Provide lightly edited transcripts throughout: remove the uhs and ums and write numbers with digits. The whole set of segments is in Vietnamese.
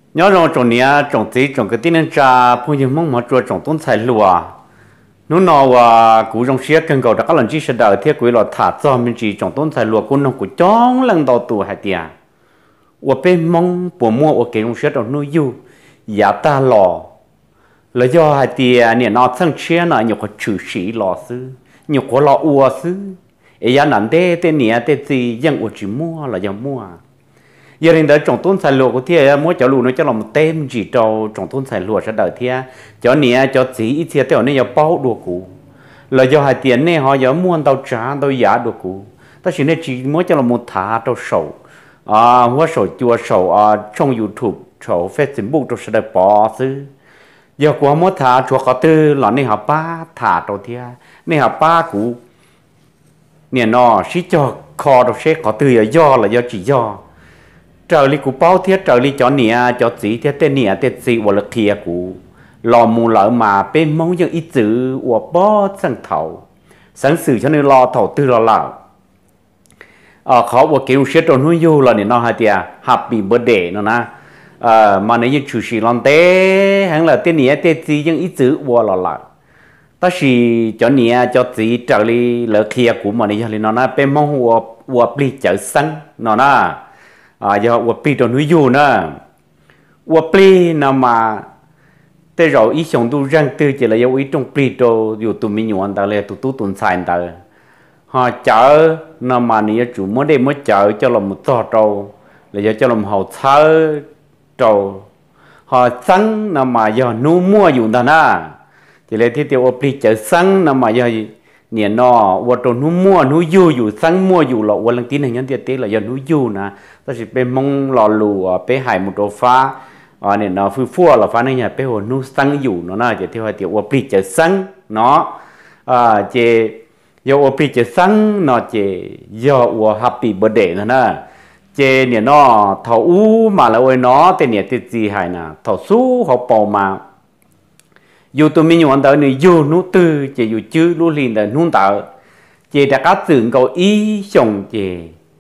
nhớ rồi trồng nia trồng tí trồng cái tí nên trà phụ nữ mong mà chùa trồng tôn xài lúa nó nào cú trong xía cần cầu đã có lần chỉ sẽ đợi thiết quý là thả cho mình chỉ trồng tôn xài lúa cũng nó cũng chóng lần đầu tụ hai tiền và bên mong bộ mua ở cái trong xía trong nuôi du giá ta lò là do hai tiền nè nó sang xía nó nhiều có chữ sĩ lò sư nhiều có lò ua sư ấy giá nản thế thế nè thế gì dân ở chỉ mua là dân mua giờ đến đấy trồng tôn xài lúa của thia mỗi cháu lúa nó cho làm tem chỉ trâu trồng tôn xài lúa sẽ đợi thia cho nè cho chỉ ít thia tiểu này giờ bao đồ cũ là do hai tiền này họ giờ mua tàu trả tàu giá đồ cũ ta chỉ nên chỉ mỗi cho làm một thả tàu sầu hoa sầu chua sầu trong YouTube sầu Facebook tàu sẽ đợi bỏ xứ giờ của mỗi thả chùa có tư là này họ ba thả tàu thia này họ ba cũ nè nó chỉ cho kho tàu sẽ có tư do là do chỉ do trời li cụ bao thiết trời li cho nia cho chỉ thiết tên nia tên gì và lực kia cụ lò mù lỡ mà bên mong những ít chữ và bó sang thầu sáng sử cho nên lo thầu tư lo lợ khó và kiểu xét rồi nuôi du là để nó hai tia happy birthday nó na mà nếu như chủ sĩ làm té hay là tên nia tên gì những ít chữ và lo lợ ta chỉ cho nia cho chỉ trời li lỡ kia của mà nếu như nó na bên mong và bị chở xăng nó na giờ vật pi đồ núi du nữa vật pi nằm mà tới rồi ý xong tu răng tư chỉ là dấu ý trong pi đồ dù tụi mình nhọn ta là tụi tu tuần sai ta họ chở nằm mà nãy chủ mới đây mới chở cho làm một trò trâu là giờ cho làm hậu thơ trâu họ xăng nằm mà giờ nu mua dùng ta na chỉ là thiết tiêu vật pi chở xăng nằm mà giờ nè nó vật đồ nu mua nu du dù xăng mua dù lọ vật lần tin này nhân tiệt tế là giờ nu du nè ta chỉ bên mong lò lù bé hải một đồ phá nè nó phu phua là phá này nhà bé hồ nu xăng dù nó na chỉ theo hai tiểu vật pi chở xăng nó chỉ do vật pi chở xăng nó chỉ do happy birthday nữa nè chỉ nè nó thầu u mà là ôi nó tên nè tên gì hải nè thầu su họ bầu mà dù tụi mình nhận tới này dù nó tư chỉ dù chứ nó liền là nung tạo chỉ đã các tưởng cầu ý chồng chỉ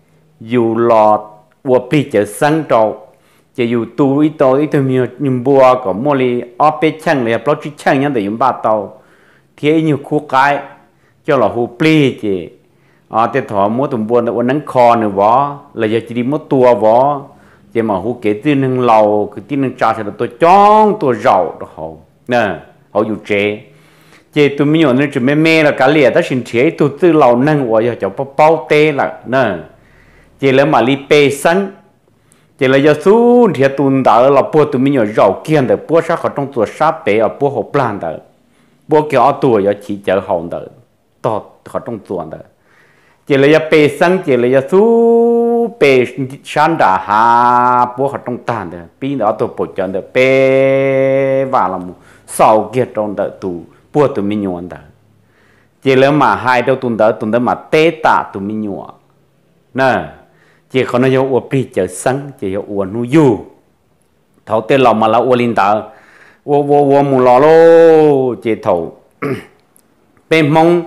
dù lọt của bị chở sang trâu chỉ dù tu ít tôi ít tôi nhưng bùa có mua li ở bên chân này bao nhiêu chân nhân để dùng ba tàu thế nhiều khu cái cho là hồ pli chỉ thế thọ mua tụm buồn là nắng kho nữa vó là giờ chỉ đi mua tua vó chỉ mà hồ kế tin nâng lầu cái tin nâng trà thì là tôi chón tôi giàu đó hậu nè họ dù chế chế tụi mình nhận nên chúng mê là cả lìa ta xin chế tụi tư lầu nâng của cho bao tê là nè chế là mà li pê sẵn chế là do xuống thì tụi ta là bố tụi mình nhận giàu kiên được bố sát khỏi trong tụi sát bể ở bố hộp plan được bố kiểu ở tuổi giờ chỉ chở hồn được to khỏi trong tuần được chế là do pê sẵn chế là do xuống pê sẵn đã hà bố khỏi trong tàn được pin đó tụi bố chọn được pê và là sau kia trong đời tụ bùa tụi mình nhọn đời chỉ là mà hai đâu tuần đó mà tế tạ tụi mình nhọn nè chỉ còn nói uổng bị chở sẵn chỉ uổng nuôi du thầu tên lòng mà là uổng linh tờ uổng mù lò lô chỉ thầu bên mong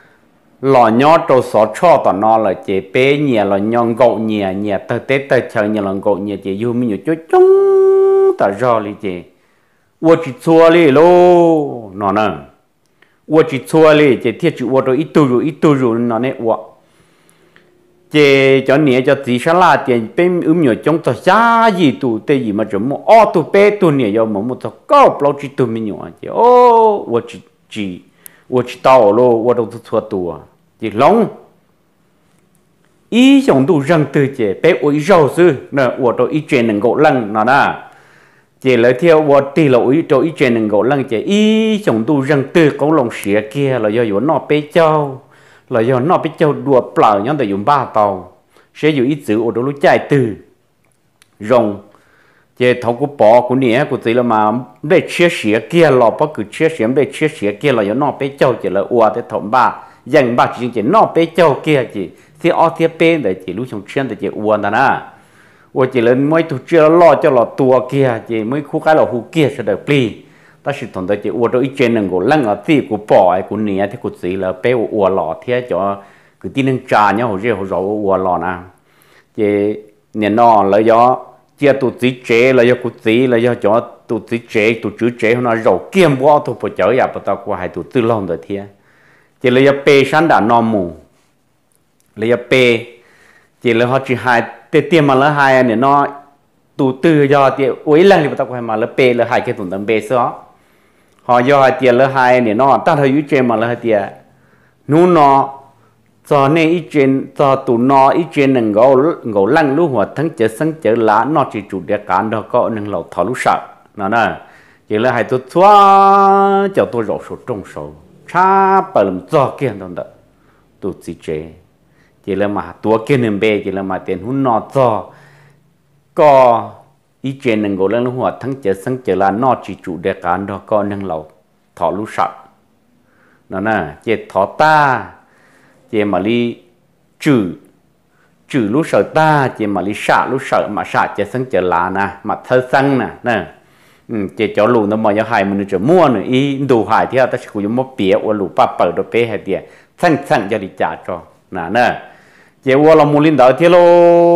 lò nhót trâu xó cho tao nó là chỉ bé nhẹ là nhon gậu nhẹ nhẹ tơ tết tơ chờ nhẹ là gậu nhẹ chỉ du mình nhọ cho chung ta do li chỉ 我只错了咯，哪能？我只错了，这天主我都一度入哪呢我，这叫你叫自杀啦，点边有种到下一度的伊嘛就么哦度白度呢要么到高不老只度没有啊，这哦我知道咯，我都是错度啊，这龙。ý dòng tu răng từ chế bé ủi rau sư nè我都一卷能够扔哪呢？chỉ lấy theo vật tỷ lệ ý cho ý chuyện đừng có lăng chỉ ý chồng tu răng từ có lòng xía kia là do nó bé châu là do nó bé châu đùa bờ nhóm để dùng ba tàu sẽ dùng ít chữ ở đó lúc chạy từ rồng chỉ thấu của bỏ của nè của tỷ là mà để chia sẻ kia là bao cứ chia sẻ để chia sẻ kia là do nó bé châu chỉ là ua để thấu ba dành ba chỉ nó bé châu kia chỉ thì ở phía bên để chỉ lúc trong chuyên để chỉ ua đó nè我只能每头只老叫老多kia chỉ mấy khu cái là khu kia sẽ được pli ta chỉ thằng đó chỉ uo đó ít chuyện đừng có lăng ở tí của bỏ ai của nè thì của gì là bé uo lò thế cho cái tin năng trà nhau hồ rêu hồ rầu uo lò nè chỉ nè nó là do chia tụ chỉ chế là do cụ chỉ là do cho tụ chỉ chế tụ chữ chế nó rầu kiêm quá tụ phải chở ya bắt đầu qua hai tụ tư lòng rồi thia chỉ là do pe sáng đã nọ mù là do pe chỉ là họ chỉ hai tiền mà là hai này nó tụ tư do thì uống lần thì bắt đầu qua mà là pe là hai cái tụ tầm pe xó họ do hai tiền là hai này nó ta thấy chế mà là hai tiền nú nó cho nên ý chuyện cho tụ nó ý chuyện đừng ngầu lăng lú hoạt thắng chở sáng chở lá nó chỉ chủ đề cán đó có nâng lầu thảo lú sợ nó nè chỉ là hai tôi xóa cho tôi rõ số trong số cha bởi làm cho kia đâu đó tụ chỉ chế chỉ là mà tua kia nên bê chỉ là mà tiền hun nó cho có ý chuyện đừng ngầu lăng lú hoạt thắng chở sáng chở lá nó chỉ chủ đề cán đó có nâng lầu thảo lú sợ nó nè chỉ thọ ta chỉ mà li trừ lúc sợ ta chỉ mà li xả lúc sợ mà xả chỉ sang chờ lá nè mà thơ sang nè chỉ cho lù nó mà cho hai mình cho mua nữa ý đủ hai thì ta sẽ dùng một bìa và lù ba bờ đồ bê hay tiền sang cho đi trả cho nè chỉ qua là mua linh đạo thì lo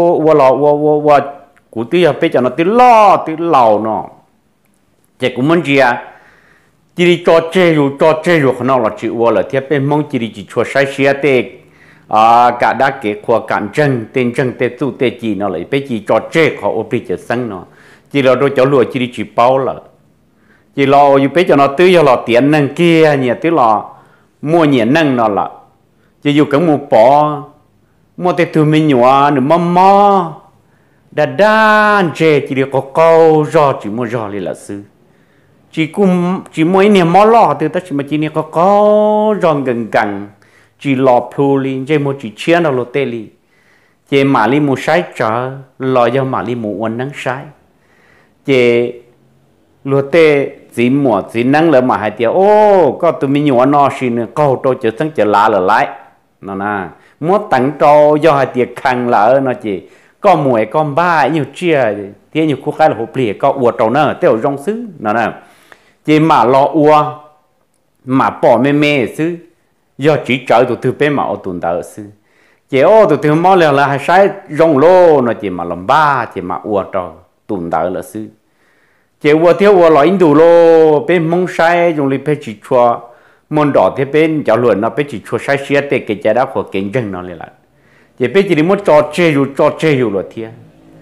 qua cụ tí là bê cho nó tí lầu nó chỉ cũng muốn gì chỉ đi cho chơi rồi nó là chịu là thiết bên mong chỉ đi chỉ cho sai xía tê cả đá kế khoa cản chân tên tê tu tê chỉ nó lại bé chỉ cho chơi họ ốp đi chợ xăng nó chỉ là đôi cháu lùa chỉ đi chỉ bao là chỉ lo như bé cho nó tưới cho nó tiền nâng kia nhỉ tưới là mua nhỉ nâng nó là chỉ dù cái mua bỏ mua tê tu mình nhua nữa mò đa chơi chỉ đi có câu rò chỉ mua rò đi là sư chỉ mỗi niệm mò lọ từ ta chỉ mà chỉ niệm có rong gần chỉ lọ phù li chỉ một chỉ chia nó lột tê li chỉ mà li một sai trở lọ do mà li một uốn nắng sai chỉ lột tê chỉ nắng là mà hai tiếng ô có tụi mình nhua nó xin câu tôi chở sáng chở lá là lại nó nè muốn tặng cho do hai tiếng khăn là nó chỉ có mùi con ba nhiều chia thế nhiều khu cái là hộp lìa có uột trâu nè tiêu rong sứ nó nè chỉ mà lo ua mà bỏ mê xứ do chỉ trời tụi thứ bé mà ở tuần đầu xứ chỉ ô tụi thứ mò liền là hai sai rong lô nó chỉ mà làm ba chỉ mà ua trò tuần đầu là xứ chỉ ua thiếu ua lo đủ lô bên mông sai dùng li bé chỉ chua môn đỏ thế bên giáo luận nó bé chỉ chua sai xía tê cái trái đất của kinh doanh nó lại chỉ bé chỉ đi muốn trò chơi rồi là thiệt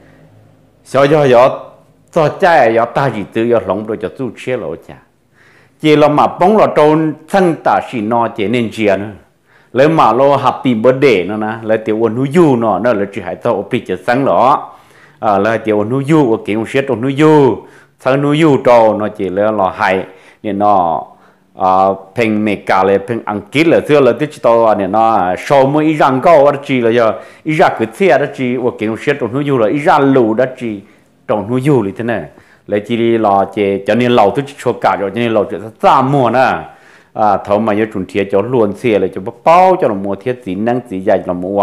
sao do cho cha ya ta chỉ tự ya lòng rồi cho tu chia lỗ cha chỉ là mà bóng là trôn thân ta chỉ nó chỉ nên chia nữa lấy mà lo happy birthday nó nè lấy tiểu ôn nuôi du nó là chỉ hay tao bị chết sáng đó lấy tiểu ôn nuôi du ở kiểu xét ôn nuôi du sáng nuôi du trâu nó chỉ là hay nên nó phèn mẹ cả là phèn ăn kít là xưa là tích tao nên nó sau mỗi ít răng cao đó chỉ là giờ ít ra cứ xe đó chỉ ở kiểu xét ôn nuôi du là ít ra lù đó chỉ trồng nuôi du thế này lấy chỉ là chỉ cho nên lâu tôi cho cả rồi cho nên lâu chỉ ra mua nè thầu mà giờ chuẩn thiệt cho luôn xe là cho bao cho nó mua thiết gì năng gì dài là mua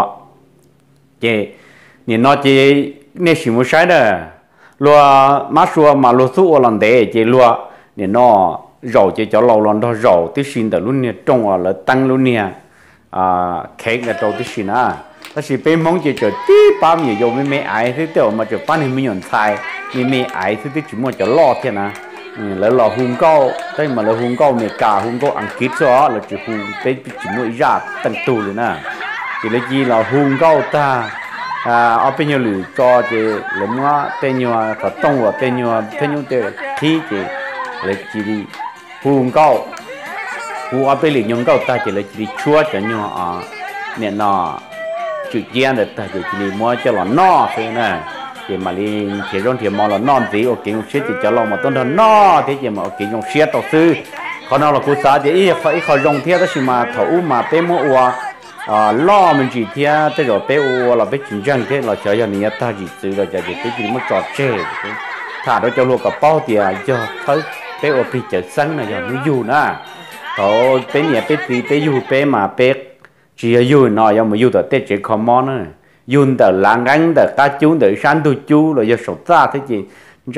chỉ nên nó chỉ nên chỉ mua sai đó lúa má xua mà lúa su lần đấy chỉ lúa nên nó rau chỉ cho lâu lần đó rau tí xin từ luôn nè trồng là tăng luôn nè khét là trâu tí xin ta chỉ bên mong chỉ cho tí bao nhiêu dùng mấy ai thế tiểu mà cho bán hình million sai mấy ai thế chỉ muốn cho lo thế nè là lo hùng cao đây mà là hùng cao mẹ cả hùng cao ăn kít cho là chỉ hùng bên chỉ muốn ra tận tu rồi nè chỉ là gì là hùng cao ta ở bên nhiều lửa cho chỉ là mua tên nhiều có tông và tên nhiều tên thì chỉ là chỉ đi hùng cao hùng ở bên lửa nhung cao ta chỉ là chỉ chua cho nhiều nè nó chữ gian được ta chỉ mua cho là no thế nè thì mà đi chỉ trong thì mua là non gì ở kiểu xếp thì cho lo mà tôn là no thế chỉ mà ở kiểu trong xếp đầu tư còn nào là cô xã thì ít khỏi dùng theo đó mà thấu mà bé mua lo mình chỉ theo tới rồi bé là bé chính trang thế là cho nên ta chỉ tự là chỉ chỉ mua trò chơi thả đó cho luôn cả bao tiền cho thấy bé ở bị chợ xăng này giờ nó dù nè thấu bé nhẹ bé gì bé dù bé mà bé chỉ yêu nó yêu mà yêu từ tết chỉ không món nữa yêu từ làng anh từ cá chú từ山tu chú rồi yêu sầu ra thế gì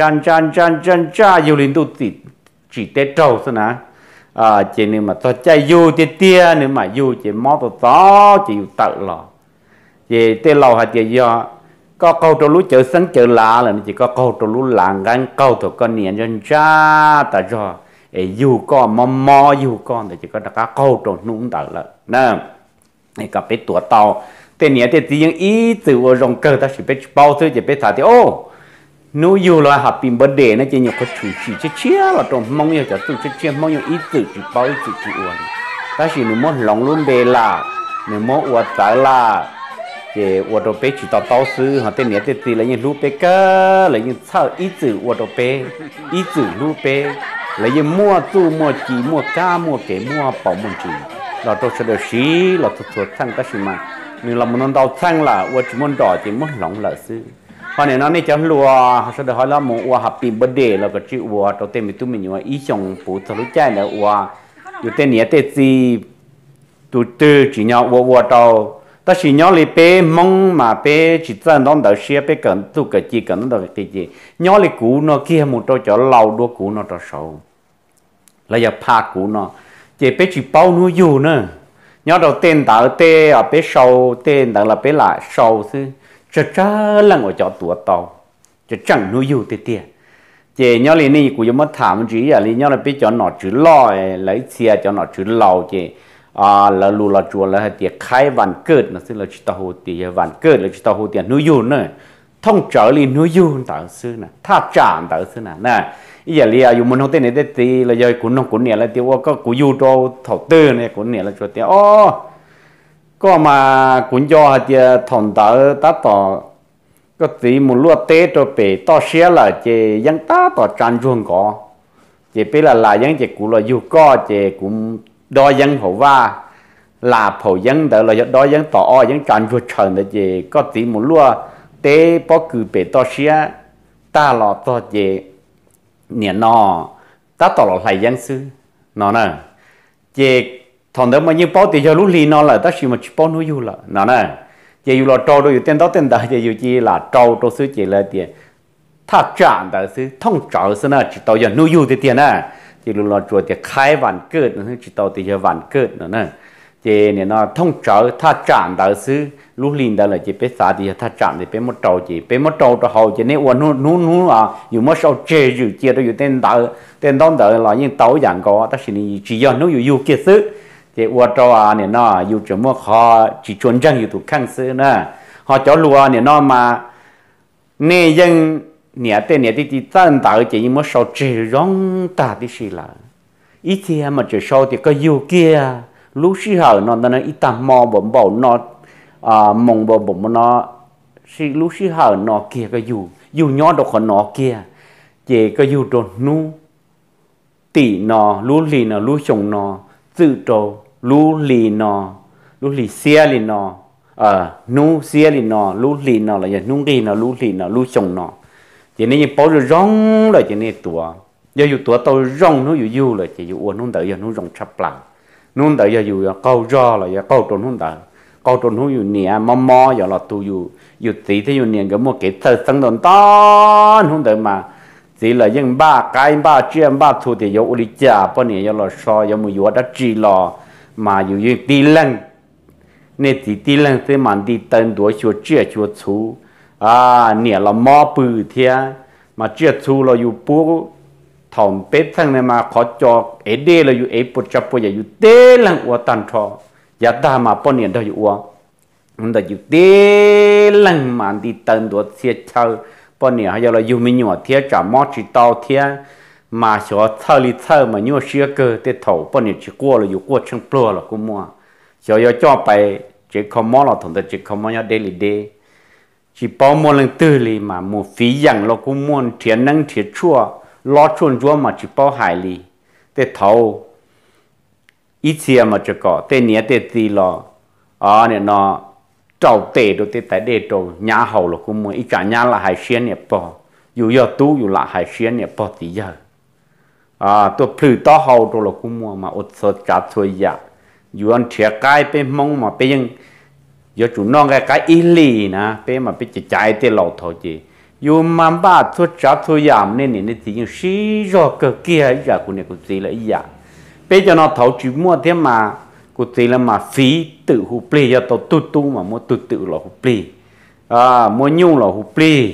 cha yêu liên tục chỉ tết trâu thôi nè chỉ nên mà cho cha yêu tết tia nếu mà yêu chỉ món từ đó chỉ yêu tự lò chỉ tết lâu hay chỉ do có câu trâu lú chợ sân chợ lá là chỉ có câu trâu lú làng gan câu thuộc con niệm dân cha ta cho dù con mò dù con thì chỉ có các câu trâu nung tờ là nè này gặp cái tuổi tàu tên nhớ tên tiếng ý từ ở trong cơ ta chỉ biết bao thứ chỉ biết thả thì ô nếu dù là happy birthday nó chỉ nhiều có chủ chỉ chia là trong mong nhiều cho tôi chia mong nhiều ý từ chỉ bao ý từ chỉ uốn ta chỉ nếu muốn lòng luôn bề là nếu muốn uốn trái là thì uốn đồ bé chỉ tao sư họ tên nhớ tên gì là những lú bé cơ là những sao ý từ uốn đồ bé ý từ lú bé là những mua tu mua chỉ mua cá mua kẻ mua bảo mua chỉ là tôi sẽ được xí là tôi thằng ta chỉ mà nhưng là một năm đầu thằng là uốn chỉ muốn đỏ chỉ muốn lòng là sư họ này nó này cho lùa họ sẽ được hỏi là một uốn happy birthday là cái chữ uốn đầu tiên mình tụi mình nói ý chồng phụ thằng lúc trai là uốnอยู่tên nhớ tên gì tụi tư chỉ nhau uốn đầu ta chỉ nhau li bé mong mà bé chỉ chân đón đợi xe bé cần tụi cái gì cần đợi cái gì nhau li cũ nó kia một trâu cho lâu đua cũ nó cho sâu là giờ pha cũ nó chỉ bé chỉ bao nuôi dù nữa nhau đầu tên đợi tê ở bé sâu tên đợi là bé lại sâu chứ cho lần ở chỗ tuổi tàu cho chẳng nuôi dù tê tê chị nhau li này cũng mất thảm gì à li nhau là bé cho nó chữ lòi lấy xe cho nó chữ lầu chị là lù là chùa là tiệc khai vạn cơn nó sẽ là chỉ tao hồ tiệc vạn cơn là chỉ tao hồ tiệc nuôi dù nữa thông trở li nuôi dù tạo sư nè tha trả tạo sư nè giờ li à dùng mình không tên này thì là giờ cũng nông cũng nhẹ là tiêu có cũng dù cho thầu tư này cũng nhẹ là cho tiệc có mà cũng cho tiệc thòng tạo ta tỏ có tí một lúa tết cho bể to xé là chỉ dân ta tỏ tràn ruộng có chỉ biết là dân chỉ cũng là dù có chỉ cũng đo dân hậu va là phổ dân đỡ là đo dân tỏ dân tràn ruộng trần để chỉ có tí một lúa tết bỏ cử bể to xé ta là to chỉ nhẹ nọ ta tỏ là lại dân sư nó nè chỉ thằng đó mà như bao thì cho lúc lì nó là ta chỉ mà chỉ bao nuôi dù là nó nè chỉ là trâu đôi tên đó tên đại chỉ chỉ là trâu sư chỉ là tiền thà trả đại sư thông trợ sư nè chỉ tao giờ nuôi dù thì tiền nè chỉ là chùa thì khai vạn cơn nữa chỉ tao thì giờ vạn cơn nữa nè chỉ này nó thông trợ thà trả đại sư lúc linh đó là chỉ biết xả thì thà trả thì biết một trâu chỉ biết một trâu cho hậu chỉ nên uốn nú à dù mất sau chê dù chia đôi tên đó đợi là những tàu dạng có ta chỉ giờ nuôi dù kia sư thì uốn trâu này nó dù chỉ mua họ chỉ chuẩn chân dù tụ khang sư nè họ cho lúa này nó mà nè dân nè tên nè thì chân tạo chỉ mua sau chỉ rong ta thì xí là ít thì mà chỉ sau thì có dù kia lúc xí hở nó ít tầm mò bẩm bảo nó mong bẩm nó xí lúc xí hở nó kia có dù nhỏ đâu còn nó kia chỉ có dù trộn nu tỷ nó lú lì nó lú chồng nó tự trâu lú lì nó lú lì xe lì nó nu xe lì nó lú lì nó là nu lì nó lú chồng nó chỉ nên như bao giờ rong là chỉ nên tuổi giờ dù tuổi tôi rong nó dù là chỉ dù uốn nó đợi giờ nó rong chắp lại nó đợi giờ dù câu do là giờ câu trốn nó đợi câu trốn nó dù nè mò giờ là tu dù tí thế dù nè cái một cái thời sinh đồn to nó đợi mà chỉ là những ba cái ba chuyện ba thu thì dấu đi trả bao nhiêu giờ là so giờ một giờ đã chỉ là mà dù như tí lần nên chỉ tí lần thế mà đi tên đuổi chúa chia chúa chú nè là mò bự thế mà chia chú là dù bố thòng bếp thằng này mà khó cho ấy đây là dù ấy bột chập bột dù tê lần của tàn trò giá ta mà bao nhiêu đó dù nhưng mà dù tê lần mà đi tên đuổi chia chơi bao nhiêu hay là dù mình nhỏ thế trả mò chỉ tao thế mà cho thơ li thơ mà nhiều xưa cơ tê thầu bao nhiêu chỉ qua là dù qua chân pro là cũng mua cho bài chỉ không mò là thằng ta chỉ không mò nhau daily day chỉ bao mò lần tư li mà một phí rằng là cũng muốn thiện năng thiện chua lo chuồn chúa mà chỉ bao hải li tê thầu ít xia mà chỉ có tê nhẹ tê tì lo này nó trâu tê đồ tê tại đây trâu nhà hậu là cũng muốn ít cả nhà là hải xuyên nhẹ bỏ dù giờ tú dù là hải xuyên nhẹ bỏ tí giờ tôi phử to hậu đồ là cũng muốn mà ốt sốt cả thôi dạ dù anh thiệt cái bên mong mà bên giờ chủ non cái ý lì nè bên mà bên chỉ chạy tê lẩu thôi chị dù mà ba thôi trả thôi giảm nên nên thì những xí rồi cơ kia giờ của này của gì là dạ bây giờ nó thấu chỉ mua thế mà của gì là mà phí tự hụp lì giờ tôi tu mà mua tự là hụp lì mua nhung là hụp pli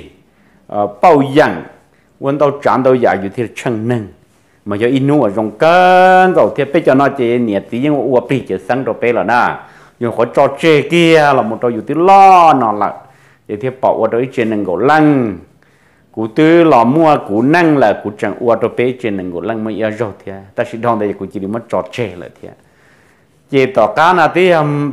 bao dặn quân tàu chán tàu giảอยู่ที่chân nâng mà do inu ở trong cơn rồi thì bây giờ nó chỉ nhẹ tí nhưng mà pli chỉ sang rồi bây là na nhưng khỏi cho chê kia là một tròอยู่ที่lo nó là để thì bảo ở đấy trên nâng gỗ lăng cú tư lò mua cú năng là cú chẳng ở đó bây trên nâng gỗ lăng mới rồi thì ta chỉ đong đây cú chỉ đi mất trò chê là thì chỉ tỏ cá là tí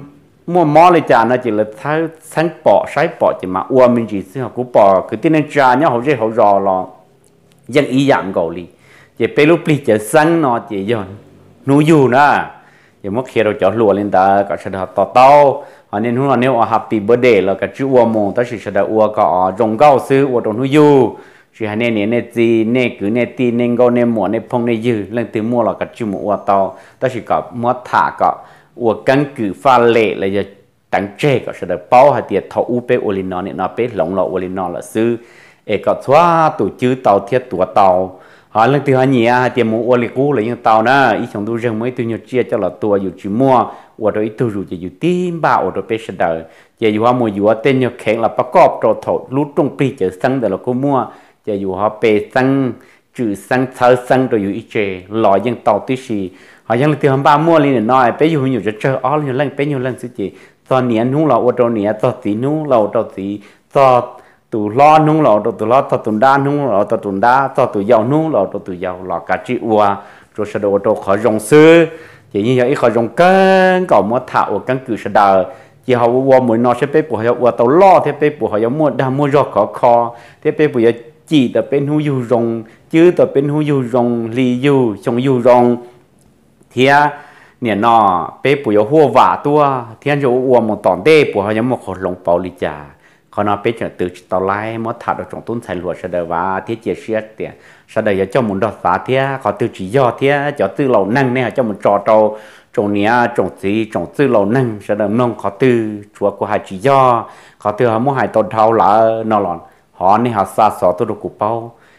mua mò lấy trả nó chỉ là thái sáng bỏ sái bỏ chỉ mà uo mình chỉ xin học cú bỏ cứ tin nên trả nhá hậu dễ hậu rò lo dân ý dạng gầu li chỉ pe lúc li chỉ sáng nó chỉ dọn nuôi dù nữa chỉ mất khi đâu cho lùa lên ta có sẽ được tỏ tao họ nên hôm nếu ở happy birthday là cái chữ uo mong ta sẽ được uo có rong cao sư uo trong nuôi dù chỉ hai nên gì nên cứ nên tin nên go nên mua nên phong nên dư lần từ mua là cái chữ uo tao ta chỉ có mất thả có uo căn cứ pha lệ là giờ tăng chế có sẽ được bao hạt tiền thầu upe olino này nó bé lỏng lọ olino là sư có xóa tổ chữ tàu thiết tổ tàu họ lần từ hai nhỉ tiền mua oli cũ là những tàu na ý trong tôi rằng mấy tôi nhớ chia cho là tua dù chỉ mua và rồi tôi dù chỉ dù tim bảo rồi bé sẽ đợi chỉ dù họ mua dù họ tên nhớ khéo là bắt cọp rồi thầu lút trong pi chở xăng để là cô mua chỉ dù họ bé xăng trừ xăng thở xăng rồi dù ít chế loại những tàu tí xì họยังtừ hôm ba mua lên nói bé dù nhiều chơi ó nhiều lần bé nhiều lần sự chỉตอนนี้นู้เราว่าตอนนี้ตอนที่นู้เราตอนที่ตอนตัวล้อนู้เราตัวล้อตอนตุนด้านู้เราตอนตุนด้าตอนตัวยาวนู้เราตอนตัวยาวเรากะจิวัวตัวสะดวกตัวขอจงซื้อchỉ như vậyขอจงcânก่อmua thảo căn cứสะดาchỉ họวัวมวยนอใช่ไปปุ๋ยวัวตัวล้อที่ไปปุ๋ยเขาmua đa mua rọขอคอที่ไปปุ๋ยchỉแต่เป็นหูยูรงชื่อแต่เป็นหูยูรงลียูชงยูรงเทียเนี่ยนอเป๊ะปุ๋ยหัวหวาตัวเทียนจะอ้วนหมดตอนเด้ปุ๋ยเขายังหมดขดลงเปาลิจ่าเขานอเป๊ะจะตื่นตอนไล่มดถัดจากต้นไทรหลวดเสด็จว่าเทียเจียเชียเตียเสด็จจะเจ้าหมุนดอกฟ้าเทียเขาตื่นจีย่อเทียจะตื่นเหล่านั่งเนี่ยเจ้าหมุนจอโตจงเนี้ยจงสีจงตื่นเหล่านั่งเสด็จน้องเขาตื่นชัวกูหายจีย่อเขาตื่นหามู่หายตอนเท้าหล่านอนหลอนหอนี่หาซาสอตัวกูเป้า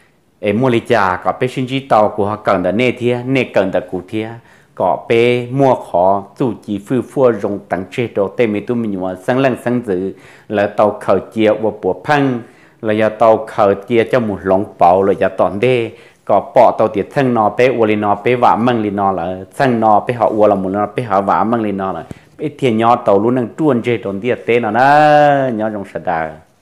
mua lịch trả có bé sinh chi tàu của họ cần đã nê thia nê cần đã cụ thia có bé mua khó dù chỉ phu phua rong tăng chế độ tên mình tụi mình mà sang lăng sang dự là tàu khởi chia và bùa phăng là giờ tàu khởi chia cho một lồng bảo là giờ toàn đê có bỏ tàu tiệt thân nó bé uo li nó bé vả măng li nó là sang nó bé họ uo là một nó bé họ vả măng li nó là bé thiền nhỏ tàu luôn đang truôn chế độ tiệt tên nó nhỏ trong sạch đà